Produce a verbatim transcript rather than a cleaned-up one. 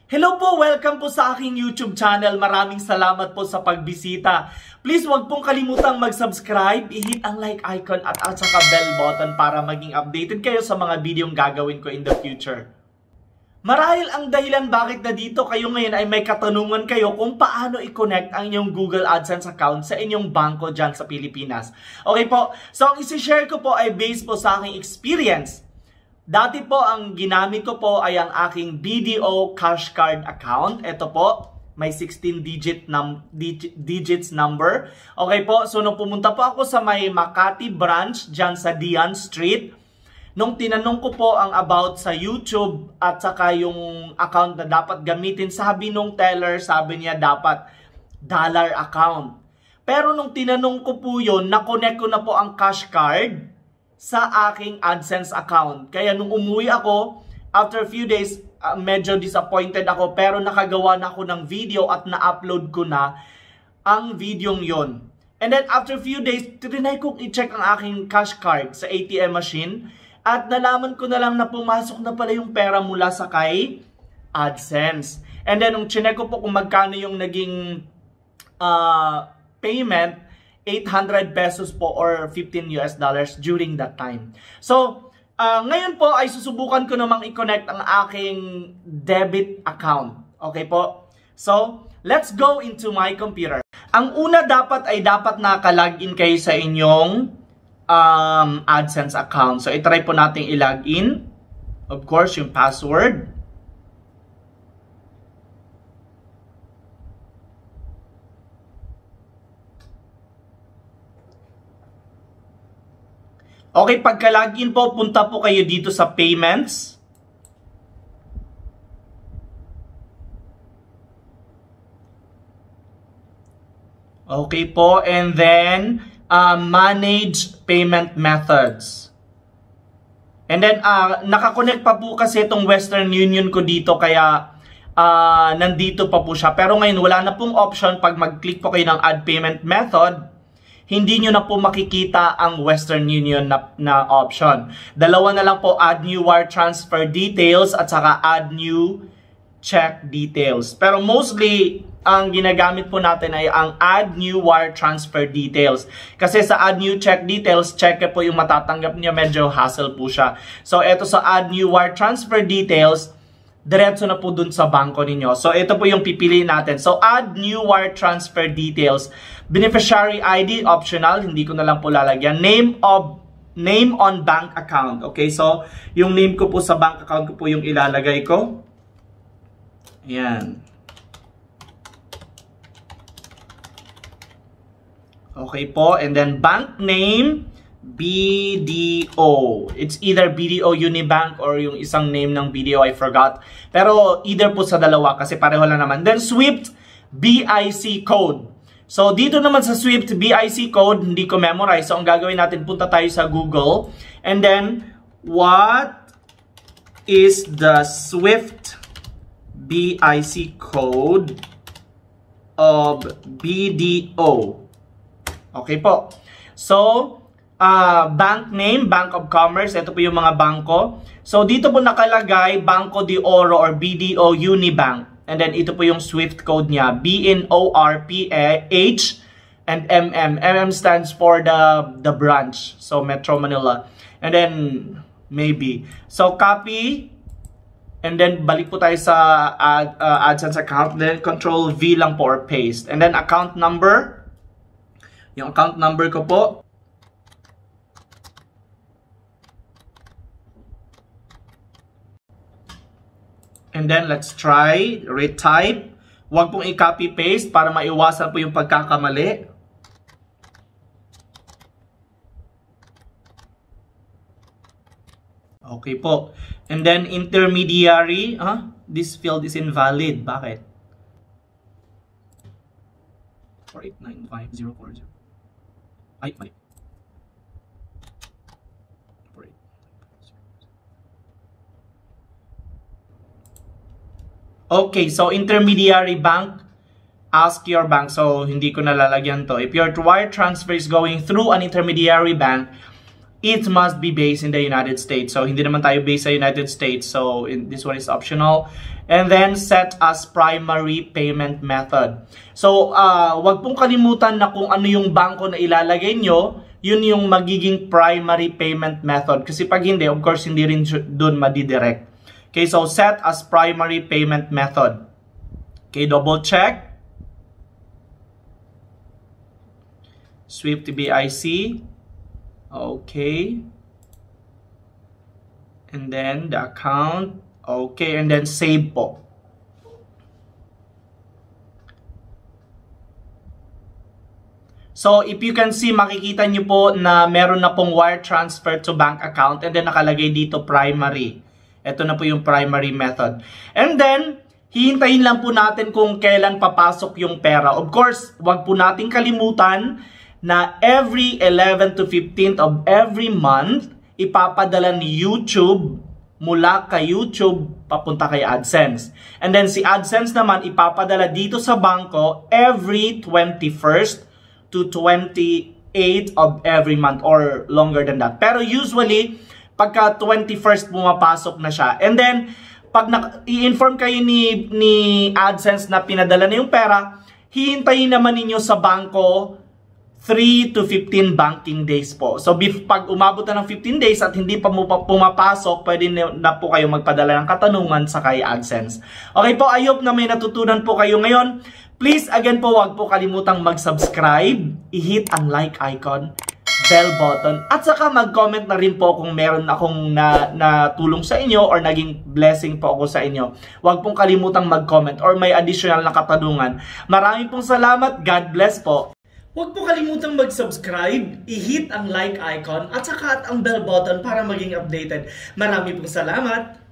Hello po! Welcome po sa aking YouTube channel. Maraming salamat po sa pagbisita. Please wag pong kalimutang mag-subscribe, i-hit ang like icon at at saka bell button para maging updated kayo sa mga videong gagawin ko in the future. Marahil ang dahilan bakit na dito kayo ngayon ay may katanungan kayo kung paano i-connect ang inyong Google AdSense account sa inyong bangko dyan sa Pilipinas. Okay po, so ang isi-share ko po ay based po sa aking experience. Dati po, ang ginamit ko po ay ang aking B D O cash card account. Ito po, may sixteen digit num dig digits number. Okay po, so nung pumunta po ako sa may Makati branch dyan sa Dian Street, nung tinanong ko po ang about sa YouTube at saka yung account na dapat gamitin, sabi nung teller, sabi niya dapat dollar account. Pero nung tinanong ko po yun, na-connect ko na po ang cash card sa aking AdSense account. Kaya nung umuwi ako, after a few days, uh, medyo disappointed ako, pero nakagawa na ako ng video at na-upload ko na ang videong yon. And then after a few days, trinay kong i-check ang aking cash card sa A T M machine at nalaman ko na lang na pumasok na pala yung pera mula sa kay AdSense. And then nung chinek ko po kung magkano yung naging uh, payment, eight hundred pesos po or fifteen U S dollars during that time. So, uh, ngayon po ay susubukan ko namang i-connect ang aking debit account. Okay po? So, let's go into my computer. Ang una dapat ay dapat naka-login kayo sa inyong um, AdSense account. So, itry po natin i-login. Of course, yung password. Okay, pagka-login po, punta po kayo dito sa Payments. Okay po, and then uh, Manage Payment Methods. And then, uh, nakakonect pa po kasi itong Western Union ko dito, kaya uh, nandito pa po siya. Pero ngayon, wala na pong option pag mag-click po kayo ng Add Payment Method. Hindi nyo na po makikita ang Western Union na, na option. Dalawa na lang po, add new wire transfer details at saka add new check details. Pero mostly, ang ginagamit po natin ay ang add new wire transfer details. Kasi sa add new check details, check po yung matatanggap niya, medyo hassle po siya. So, ito sa add new wire transfer details, diretso na po dun sa bangko ninyo. So, ito po yung pipiliin natin. So, add new wire transfer details. Beneficiary I D, optional. Hindi ko na lang po lalagyan. Name of, name on bank account. Okay, so, yung name ko po sa bank account ko po yung ilalagay ko. Ayan. Okay po. And then, bank name, B D O. It's either B D O Unibank or yung isang name ng B D O, I forgot. Pero either po sa dalawa kasi pareho lang naman. Then Swift B I C code. So dito naman sa Swift B I C code, hindi ko memorize. So ang gagawin natin, punta tayo sa Google. And then, what is the Swift B I C code of B D O? Okay po. So, Uh, bank name, Bank of Commerce. Ito po yung mga bangko. So, dito po nakalagay Banco de Oro or B D O Unibank. And then, ito po yung Swift code niya. B N O R P H and M M. M M stands for the, the branch. So, Metro Manila. And then, maybe. So, copy. And then, balik po tayo sa ad, uh, AdSense account. Then, control V lang po or paste. And then, account number. Yung account number ko po. And then, let's try, retype. Huwag pong i-copy-paste para maiwasan po yung pagkakamali. Okay po. And then, intermediary. Huh? This field is invalid. Bakit? four eight nine five zero four zero. Ay, mali. Okay, so intermediary bank, ask your bank. So, hindi ko nalalagyan to. If your wire transfer is going through an intermediary bank, it must be based in the United States. So, hindi naman tayo based sa United States. So, in, this one is optional. And then, set as primary payment method. So, uh, wag pong kalimutan na kung ano yung bangko na ilalagay nyo, yun yung magiging primary payment method. Kasi pag hindi, of course, hindi rin dun madidirect. Okay, so set as primary payment method. Okay, double check. Swift B I C. Okay. And then the account. Okay, and then save po. So, if you can see, makikita nyo po na meron na pong wire transfer to bank account and then nakalagay dito primary. Ito na po yung primary method. And then, hihintayin lang po natin kung kailan papasok yung pera. Of course, wag po nating kalimutan na every eleventh to fifteenth of every month, ipapadala ni YouTube mula kay YouTube papunta kay AdSense. And then si AdSense naman ipapadala dito sa bangko every twenty-first to twenty-eighth of every month or longer than that. Pero usually, pagka twenty-first pumapasok na siya. And then, pag i-inform kayo ni, ni AdSense na pinadala na yung pera, hihintayin naman ninyo sa bangko three to fifteen banking days po. So, pag umabot na ng fifteen days at hindi pa pumapasok, pwede na po kayo magpadala ng katanungan sa kay AdSense. Okay po, I hope na may natutunan po kayo ngayon. Please, again po, wag po kalimutang mag-subscribe, i-hit ang like icon, bell button, at saka mag-comment na rin po kung meron akong na, na tulong sa inyo or naging blessing po ako sa inyo. Wag pong kalimutang mag-comment or may additional na katanungan. Maraming pong salamat. God bless po. Huwag po kalimutang mag-subscribe, i-hit ang like icon at saka at ang bell button para maging updated. Marami pong salamat!